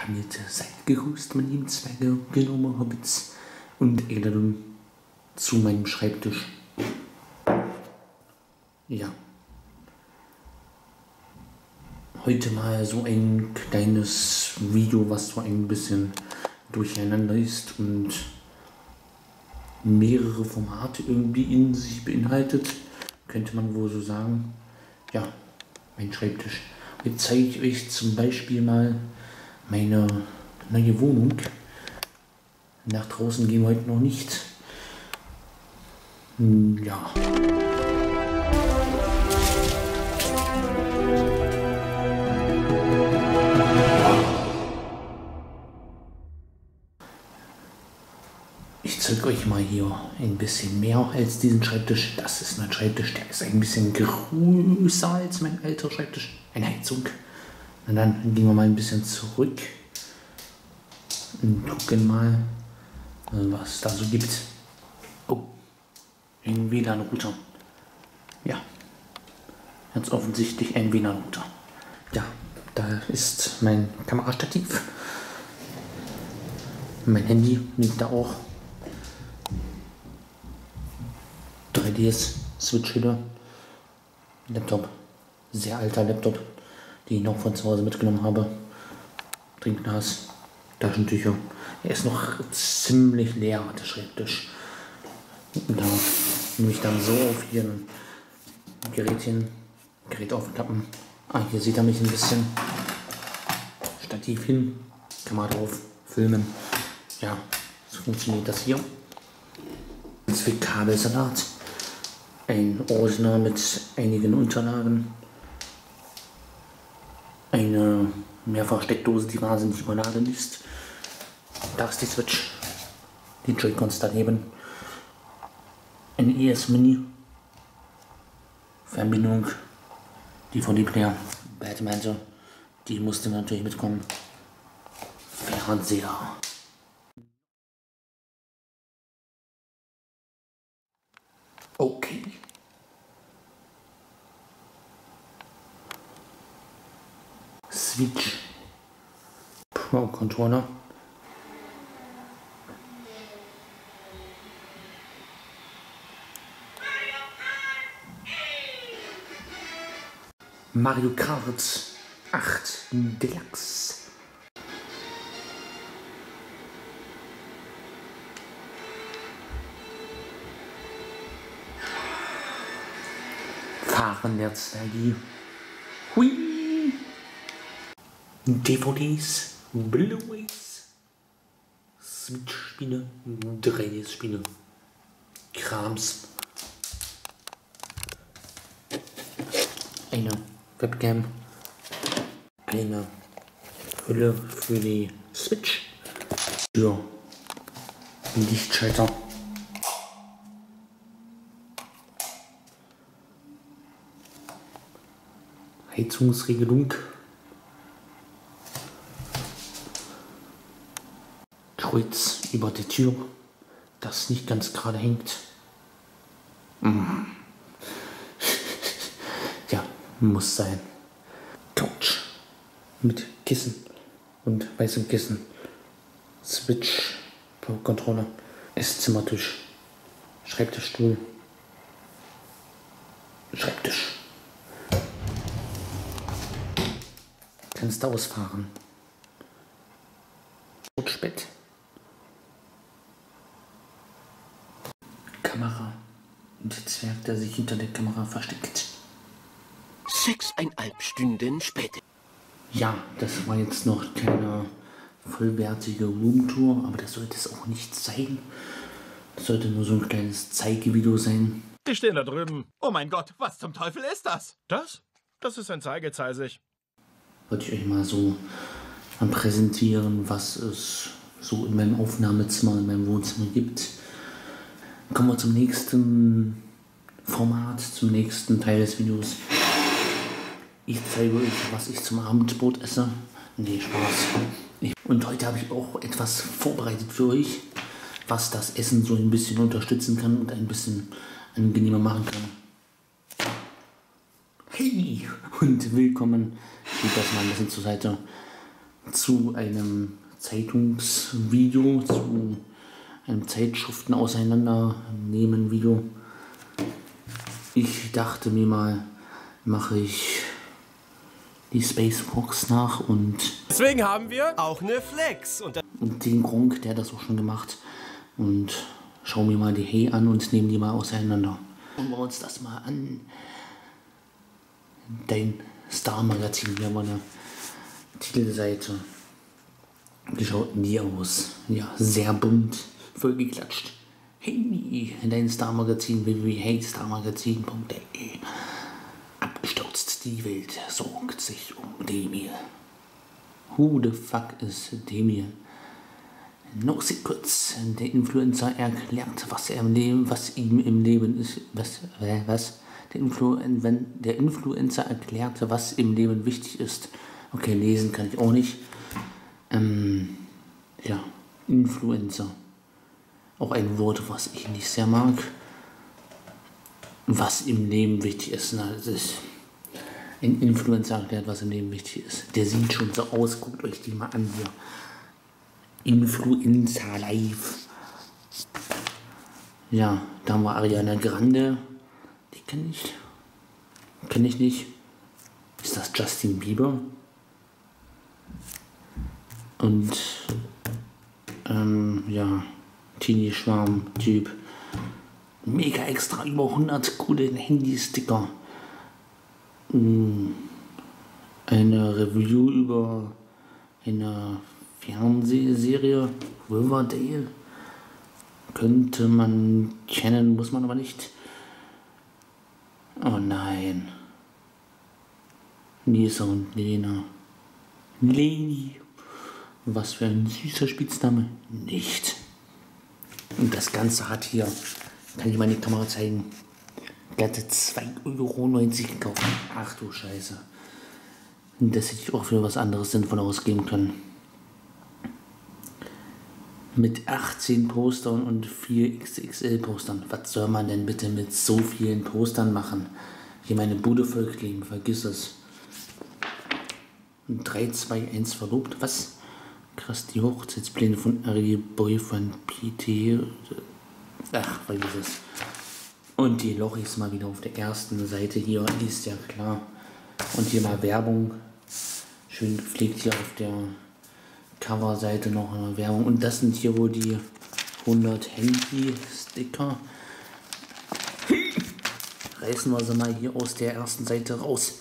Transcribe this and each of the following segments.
Damit seid gegrüßt, meine lieben Zwerge, Gnome, Hobbits und Eldadum zu meinem Schreibtisch. Ja. Heute mal so ein kleines Video, was so ein bisschen durcheinander ist und mehrere Formate irgendwie in sich beinhaltet, könnte man wohl so sagen. Ja, mein Schreibtisch. Jetzt zeige ich euch zum Beispiel mal meine neue Wohnung. Nach draußen gehen wir heute noch nicht. Ja. Ich zeige euch mal hier ein bisschen mehr als diesen Schreibtisch. Das ist mein Schreibtisch, der ist ein bisschen größer als mein alter Schreibtisch. Eine Heizung. Und dann gehen wir mal ein bisschen zurück und gucken mal, was es da so gibt. Oh, ein WLAN-Router. Ja, ganz offensichtlich ein WLAN-Router. Ja, da ist mein Kamerastativ. Mein Handy liegt da auch. 3DS Switch wieder. Laptop. Sehr alter Laptop, den ich noch von zu Hause mitgenommen habe. Trinkglas, Taschentücher. Er ist noch ziemlich leer, der Schreibtisch. Und da nehme ich dann so auf hier ein Gerät aufklappen. Hier sieht er mich ein bisschen. Stativ hin, Kamera drauf, filmen. Ja, so funktioniert das hier. Jetzt für Kabelsalat. Ein Ordner mit einigen Unterlagen. Eine Mehrfachsteckdose, die wahnsinnig überladen ist. Da ist die Switch. Die Joy-Cons daneben. Ein ES-Mini. Fernbedienung. DVD-Player. Batman, die musste natürlich mitkommen. Fernseher. Okay. Switch Pro Controller. Mario Kart 8 Deluxe. Fahren der Zwerge. Hui. DVDs, Blu-rays, Switch-Spiele, 3DS-Spiele, Krams. Eine Webcam, eine Hülle für die Switch, für Lichtschalter. Heizungsregelung. Kreuz über der Tür, das nicht ganz gerade hängt. Ja, muss sein. Couch mit Kissen und weißem Kissen. Switch Pro Controller. Esszimmertisch. Schreibtischstuhl. Schreibtisch. Kannst du ausfahren. Rutschbett. Kamera. Und der Zwerg, der sich hinter der Kamera versteckt. 6,5 Stunden später. Ja, das war jetzt noch keine vollwertige Roomtour, aber das sollte es auch nicht sein. Das sollte nur so ein kleines Zeigevideo sein. Die stehen da drüben. Oh mein Gott, was zum Teufel ist das? Das ist ein Zeigezeisig. Wollte ich euch mal so präsentieren, was es so in meinem Aufnahmezimmer, in meinem Wohnzimmer gibt. Kommen wir zum nächsten Format, zum nächsten Teil des Videos. Ich zeige euch, was ich zum Abendbrot esse. Nee, Spaß. Und heute habe ich auch etwas vorbereitet für euch, was das Essen so ein bisschen unterstützen kann und ein bisschen angenehmer machen kann. Hey und willkommen. Ich schiebe das mal ein bisschen zur Seite. zu einem Zeitungsvideo, zu einem Zeitschriften auseinandernehmen Video. Ich dachte mir mal, mache ich die Spacebox nach und deswegen haben wir auch eine Flex. Und den Gronk, der hat das auch schon gemacht. Und schau mir mal die Hey an und nehmen die mal auseinander. Schauen wir uns das mal an. Dein Star-Magazin, hier war eine Titelseite. Wie schaut denn die aus? Ja, sehr bunt, vollgeklatscht. Hey, dein Star-Magazin, www.heystarmagazin.de. Abgestürzt, die Welt sorgt sich um Demir. Who the fuck is Demir? No Secrets. Der Influencer erklärt, was ihm im Leben ist. Was? Der Influencer erklärte, was im Leben wichtig ist. Okay, lesen kann ich auch nicht. Ja, Influencer. Auch ein Wort, was ich nicht sehr mag. Was im Leben wichtig ist. Na, das ist ein Influencer erklärt, was im Leben wichtig ist. Der sieht schon so aus. Guckt euch die mal an hier. Influencer Live. Ja, da haben wir Ariana Grande. Die kenne ich. Kenne ich nicht. Ist das Justin Bieber? Und ja, Teenie Schwarm Typ. Mega extra über 100 coole Handy-Sticker. Eine Review über eine Fernsehserie, Riverdale. Könnte man kennen, muss man aber nicht. Oh nein. Lisa und Lena. Leni. Was für ein süßer Spitzname. Nicht. Und das Ganze hat hier, kann ich meine Kamera zeigen, glatte 2,90 € gekauft. Ach du Scheiße. Das hätte ich auch für was anderes sinnvoll ausgeben können. Mit 18 Postern und 4 XXL-Postern. Was soll man denn bitte mit so vielen Postern machen? Hier meine Bude vollkleben, vergiss es. 3, 2, 1 verlobt. Was? Krass, die Hochzeitspläne von Ari Boyfriend PT. Ach, was ist das? Und die Lochis mal wieder auf der ersten Seite hier, ist ja klar. Und hier mal Werbung. Schön gepflegt hier auf der Coverseite noch eine Werbung. Und das sind hier wohl die 100 Handy-Sticker. Reißen wir sie mal hier aus der ersten Seite raus.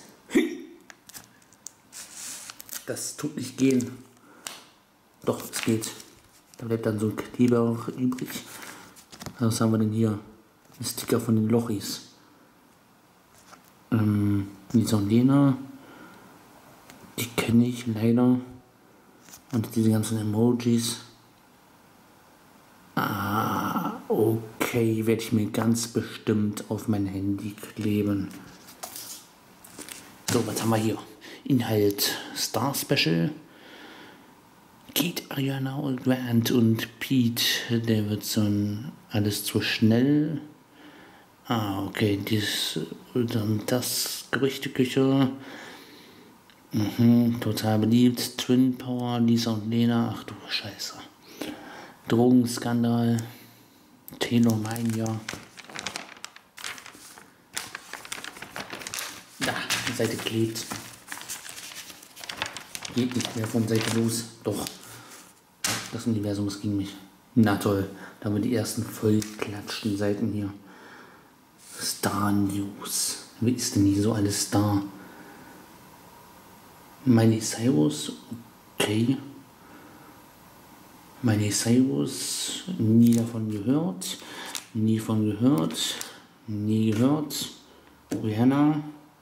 Das tut nicht gehen. Doch, es geht. Da bleibt dann so ein Kleber übrig. Was haben wir denn hier? Ein Sticker von den Lochis. Lisa und Lena. Die kenne ich leider. Und diese ganzen Emojis. Okay, werde ich mir ganz bestimmt auf mein Handy kleben. So, was haben wir hier? Inhalt Star Special. Kate, Ariana und Grant und Pete Davidson. Alles zu schnell. Okay, das Gerüchteküche. Total beliebt. Twin Power, Lisa und Lena. Ach du Scheiße. Drogenskandal. Taylor Mania. Da, die Seite klebt. Geht nicht mehr von Seite los. Doch. Das Universum ist gegen mich. Na toll. Da haben wir die ersten vollklatschten Seiten hier. Star News. Wer ist denn hier so alles Star? Miley Cyrus. Okay. Miley Cyrus. Nie davon gehört. Nie von gehört. Nie gehört. Rihanna.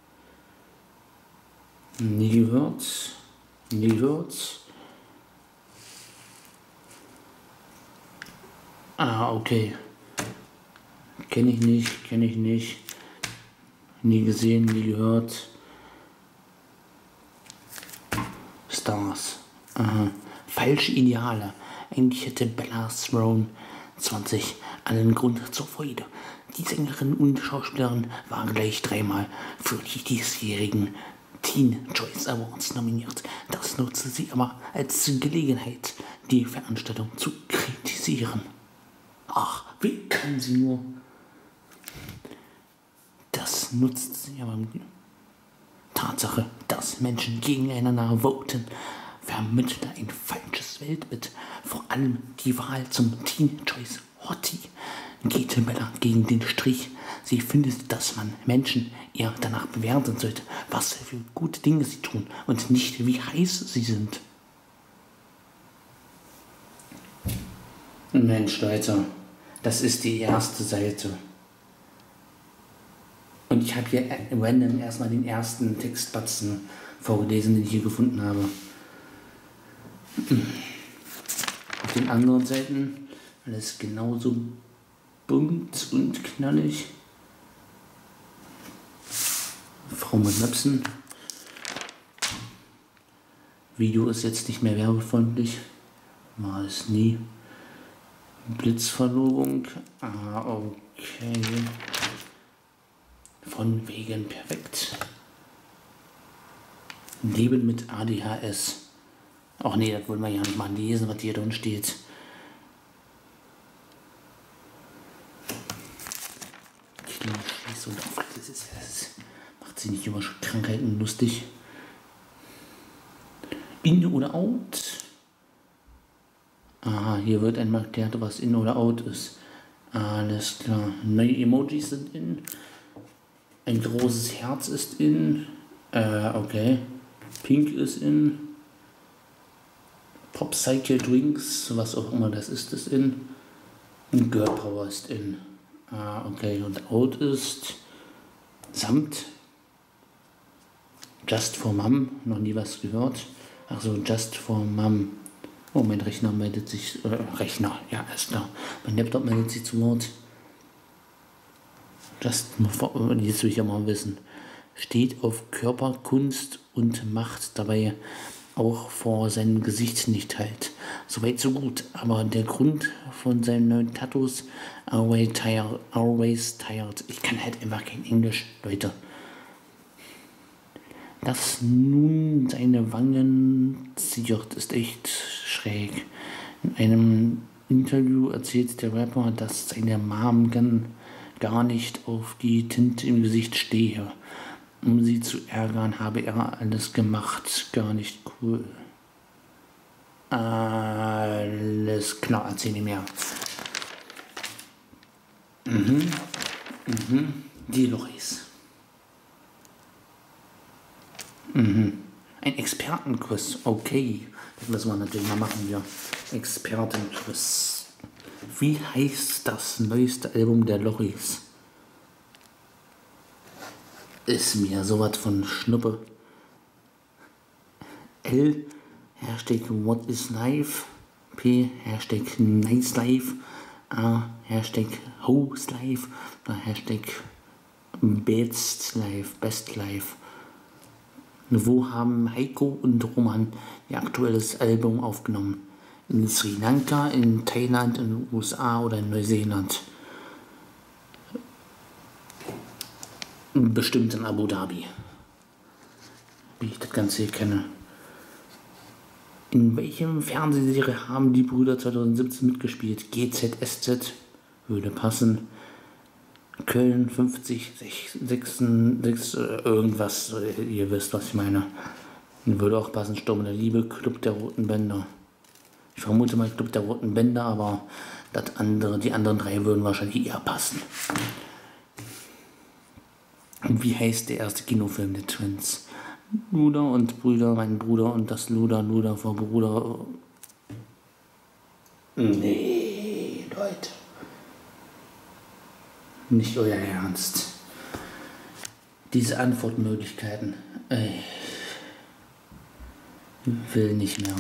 Nie gehört. Nie gehört. Okay. Kenne ich nicht. Nie gesehen, nie gehört. Stars. Falsche Ideale. Eigentlich hätte Bella Throne 20 allen Grund zur Freude. Die Sängerin und Schauspielerin waren gleich dreimal für die diesjährigen Teen Choice Awards nominiert. Das nutzte sie aber als Gelegenheit, die Veranstaltung zu kritisieren. Ach, wie kann sie nur? Das nutzt sie aber. Tatsache, dass Menschen gegeneinander voten, vermittelt ein falsches Weltbild. Vor allem die Wahl zum Teen Choice Hottie geht Bella gegen den Strich. Sie findet, dass man Menschen eher danach bewerten sollte, was für gute Dinge sie tun und nicht wie heiß sie sind. Mensch, Leute, das ist die erste Seite. Und ich habe hier random erstmal den ersten Textbatzen vorgelesen, den ich hier gefunden habe. Auf den anderen Seiten alles genauso bunt und knallig. Frau mit Möpsen. Video ist jetzt nicht mehr werbefreundlich. War es nie. Blitzverlobung. Okay. Von wegen perfekt. Leben mit ADHS. Ach nee, das wollen wir ja nicht mal lesen, was hier drin steht. Klischees und das macht sie nicht über Krankheiten lustig. In oder out? Aha, hier wird einmal erklärt, was in oder out ist. Alles klar. Neue Emojis sind in. Ein großes Herz ist in. Okay. Pink ist in. Popcycle Drinks, was auch immer das ist in. Und Girl Power ist in. Okay. Und out ist Samt. Just for Mom. Noch nie was gehört. Achso, Just for Mom. Oh, mein Rechner meldet sich. Rechner, ja, ist klar. Mein Laptop meldet sich zu Wort. Jetzt will ich ja mal wissen. Steht auf Körperkunst und macht dabei auch vor seinem Gesicht nicht halt. Soweit so gut. Aber der Grund von seinen neuen Tattoos, always tired. Ich kann halt einfach kein Englisch, Leute. Dass nun seine Wangen ziert, ist echt schräg. In einem Interview erzählt der Rapper, dass seine Mom gar nicht auf die Tinte im Gesicht stehe. Um sie zu ärgern, habe er alles gemacht. Gar nicht cool. Alles klar, erzähl mir mehr. Die Loris. Ein Expertenquiz, okay. Das müssen wir natürlich mal machen hier. Expertenquiz. Wie heißt das neueste Album der Loris? Ist mir sowas von Schnuppe. L, Hashtag What is Life. P, Hashtag Nice Life. A, Hashtag Host Life. Oder Hashtag Best Life. Wo haben Heiko und Roman ihr aktuelles Album aufgenommen? In Sri Lanka, in Thailand, in den USA oder in Neuseeland? Bestimmt in Abu Dhabi. Wie ich das Ganze hier kenne. In welchem Fernsehserie haben die Brüder 2017 mitgespielt? GZSZ würde passen. Köln 50, 6, irgendwas, ihr wisst, was ich meine. Würde auch passen. Sturm der Liebe, Club der Roten Bänder. Ich vermute mal Club der Roten Bänder, aber die anderen drei würden wahrscheinlich eher passen. Wie heißt der erste Kinofilm der Twins? Luder und Brüder, mein Bruder und das Luder vor Bruder. Nee, Leute. Nicht euer Ernst. Diese Antwortmöglichkeiten. Will nicht mehr.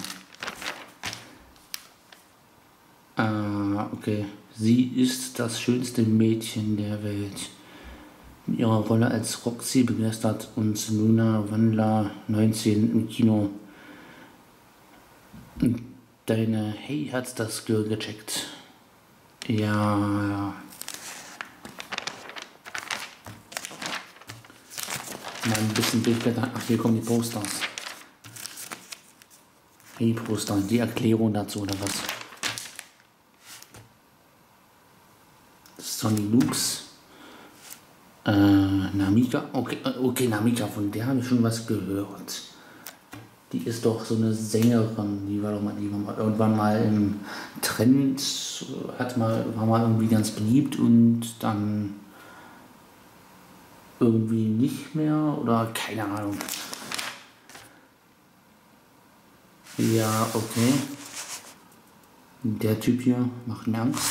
Okay. Sie ist das schönste Mädchen der Welt. Mit ihrer Rolle als Roxy begeistert uns Luna Wandler 19 im Kino. Deine Hey hat das Girl gecheckt. Ja. Mal ein bisschen durchblättern. Ach, hier kommen die Posters. Die Poster, die Erklärung dazu oder was? Sonny Lux. Namika. Okay, Namika, von der habe ich schon was gehört. Die ist doch so eine Sängerin, die war mal irgendwann mal im Trend, war mal irgendwie ganz beliebt und dann irgendwie nicht mehr oder keine Ahnung. Ja, okay. Der Typ hier macht mir Angst.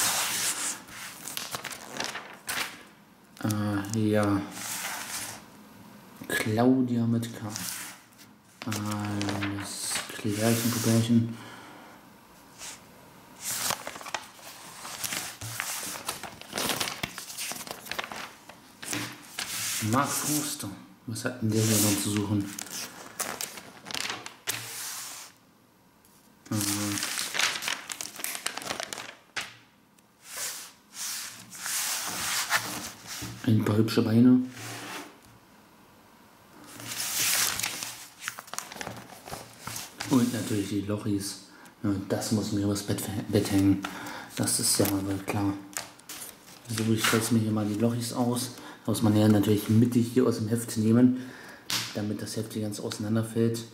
Ja. Claudia mit K. Alles Klärchen. Mark Forster. Was hat denn der hier noch zu suchen? Ein paar hübsche Beine. Und natürlich die Lochis. Ja, das muss mir übers Bett hängen. Das ist ja mal klar. So, ich stelle mir hier mal die Lochis aus. Da muss man ja natürlich mittig hier aus dem Heft nehmen, damit das Heft hier ganz auseinanderfällt.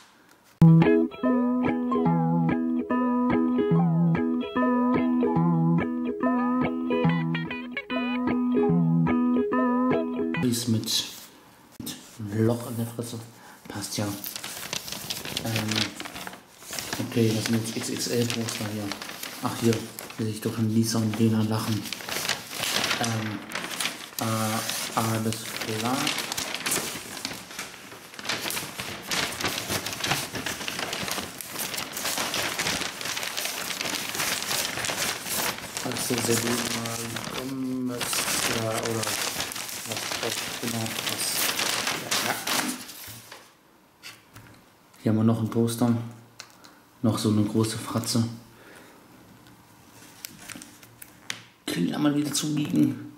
Mit Loch in der Fresse. Passt ja. Okay, das sind jetzt XXL-Poster hier. Ach, hier will ich doch schon Lisa und Lena lachen. Alles klar. Also sehr gut mal oder was genau was. Ja. Hier haben wir noch ein Poster. Noch so eine große Fratze. Kriegen wir mal wieder zu biegen.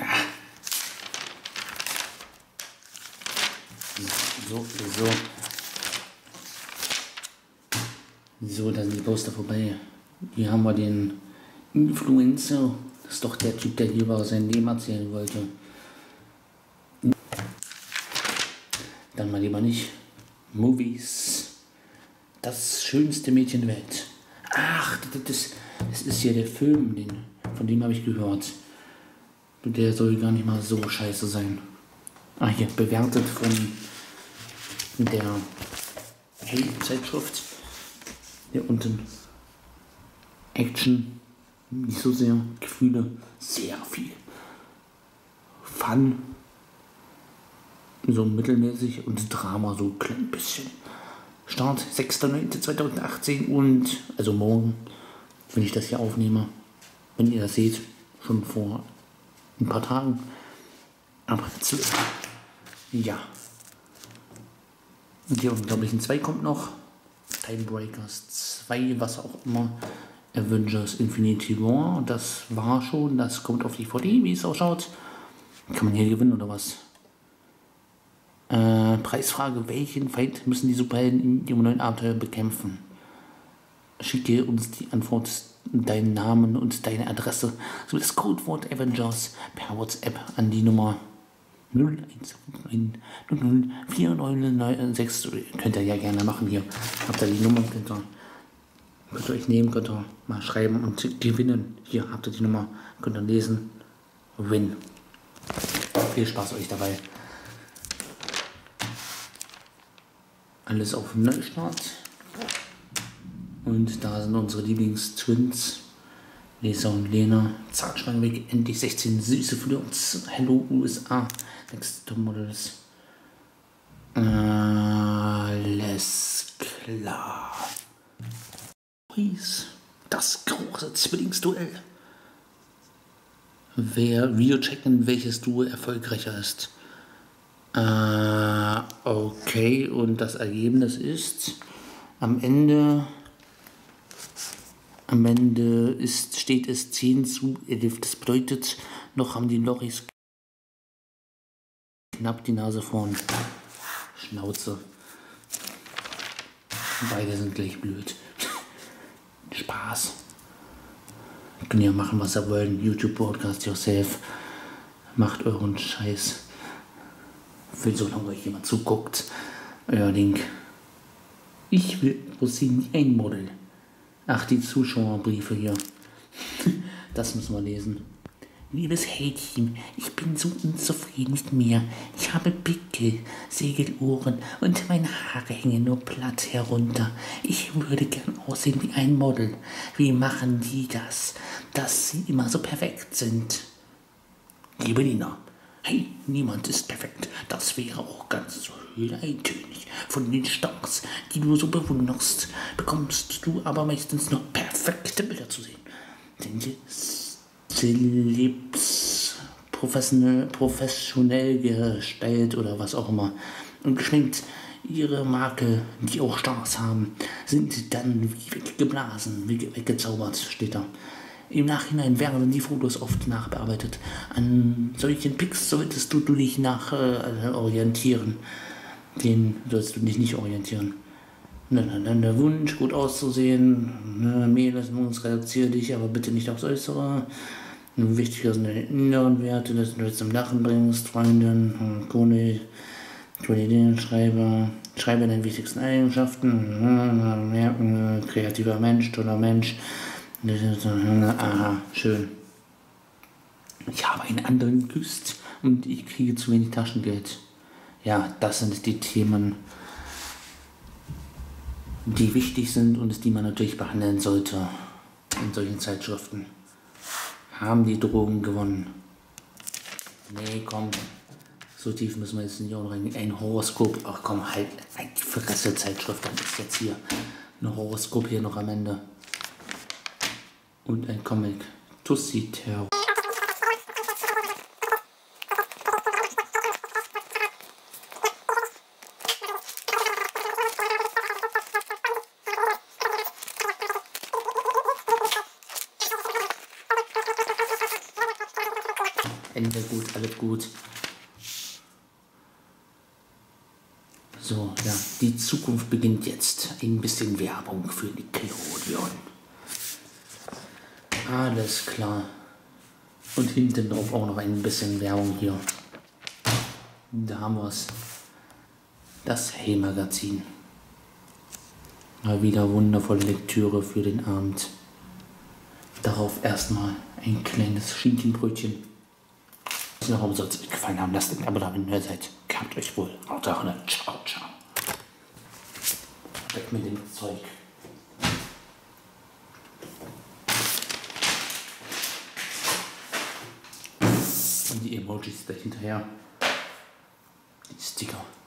So, da sind die Poster vorbei. Hier haben wir den Influencer. Das ist doch der Typ, der hier war, sein Leben erzählen wollte. Dann mal lieber nicht. Movies. Das schönste Mädchen der Welt. Ach, das ist hier der Film, von dem habe ich gehört. Der soll gar nicht mal so scheiße sein. Ah, hier, bewertet von der Hey-Zeitschrift. Hier unten. Action, nicht so sehr. Gefühle, sehr viel. Fun, so mittelmäßig und Drama so ein klein bisschen. Start 6.9.2018 und also morgen, wenn ich das hier aufnehme, wenn ihr das seht, schon vor ein paar Tagen. Aber ja. Und hier unglaublichen 2 kommt noch. Timebreakers 2, was auch immer. Avengers Infinity War, das war schon, das kommt auf DVD, wie es ausschaut. Kann man hier gewinnen oder was? Preisfrage, welchen Feind müssen die Superhelden in ihrem neuen Abenteuer bekämpfen? Schicke uns die Antwort, deinen Namen und deine Adresse sowie das Codewort Avengers per WhatsApp an die Nummer 0149004996. Könnt ihr ja gerne machen hier. Habt ihr die Nummer, könnt ihr euch nehmen, könnt ihr mal schreiben und gewinnen. Hier habt ihr die Nummer, könnt ihr lesen. Win. Viel Spaß euch dabei. Alles auf Neustart. Und da sind unsere Lieblings-Twins. Lisa und Lena. Zartschwein weg. Endlich 16 Süße für uns. Hello USA. Next Top Models. Alles klar. Das große Zwillingsduell. Wir checken, welches Duo erfolgreicher ist. Okay, und das Ergebnis ist am Ende steht es 10:11. Das bedeutet, noch haben die Lochis Knapp die Nase vorn. Schnauze. Beide sind gleich blöd. Spaß. Könnt ihr machen, was ihr wollt. YouTube Podcast yourself. Macht euren Scheiß. Für so lange euch jemand zuguckt. Euer Ding. Ich will bloß nie ein Model. Ach, die Zuschauerbriefe hier. Das müssen wir lesen. Liebes Hey-Team, ich bin so unzufrieden mit mir. Ich habe Pickel, Segelohren und meine Haare hängen nur platt herunter. Ich würde gern aussehen wie ein Model. Wie machen die das, dass sie immer so perfekt sind? Liebe Nina, hey, niemand ist perfekt. Das wäre auch ganz schön eintönig. Von den Stars, die du so bewunderst, bekommst du aber meistens nur perfekte Bilder zu sehen. Denn die Celebs professionell gestellt oder was auch immer und geschminkt. Ihre Marke, die auch Stars haben, sind dann wie weggeblasen, wie weggezaubert, steht da. Im Nachhinein werden die Fotos oft nachbearbeitet. An solchen Pics solltest du dich orientieren. Den sollst du dich nicht orientieren. Dann der Wunsch, gut auszusehen. Mädels, reduziere dich, aber bitte nicht aufs Äußere. Wichtiger sind deine inneren Werte, dass du jetzt zum Lachen bringst, Freundin, Qualitäten, schreibe deine wichtigsten Eigenschaften, merken, kreativer Mensch, toller Mensch. Aha, schön. Ich habe einen anderen geküsst und ich kriege zu wenig Taschengeld. Ja, das sind die Themen, die wichtig sind und die man natürlich behandeln sollte in solchen Zeitschriften. Haben die Drogen gewonnen? Nee, komm. So tief müssen wir jetzt nicht auch noch rein. Ein Horoskop. Ach komm, halt die Fresse Zeitschrift. Dann ist jetzt hier ein Horoskop hier noch am Ende. Und ein Comic. Tussi Terror. Ende gut, alles gut. So, ja, die Zukunft beginnt jetzt. Ein bisschen Werbung für Nickelodeon. Alles klar. Und hinten drauf auch noch ein bisschen Werbung hier. Da haben wir es. Das Hey-Magazin. Mal wieder wundervolle Lektüre für den Abend. Darauf erstmal ein kleines Schinkenbrötchen. Warum soll es euch gefallen haben? Lasst ein Abo da, wenn ihr seid. Gehabt euch wohl. Haut rein. Ciao, ciao. Weg mit dem Zeug. Und die Emojis dahinterher. Die Sticker.